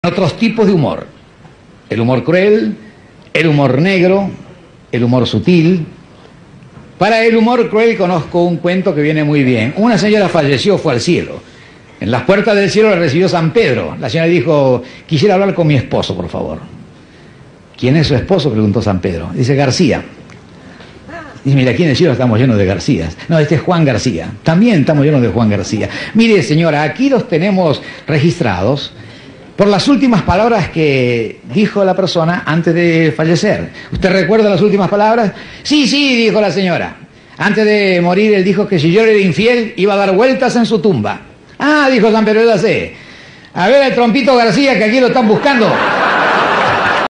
Otros tipos de humor: el humor cruel, el humor negro, el humor sutil. Para el humor cruel conozco un cuento que viene muy bien. Una señora falleció, fue al cielo. En las puertas del cielo la recibió San Pedro. La señora dijo: quisiera hablar con mi esposo, por favor. ¿Quién es su esposo?, preguntó San Pedro. Dice: García. Dice: mira, aquí en el cielo estamos llenos de Garcías. No, este es Juan García. También estamos llenos de Juan García. Mire, señora, aquí los tenemos registrados por las últimas palabras que dijo la persona antes de fallecer. ¿Usted recuerda las últimas palabras? Sí, dijo la señora. Antes de morir él dijo que si yo era infiel iba a dar vueltas en su tumba. Ah, dijo San Pedro, ya sé. A ver el trompito García, que aquí lo están buscando.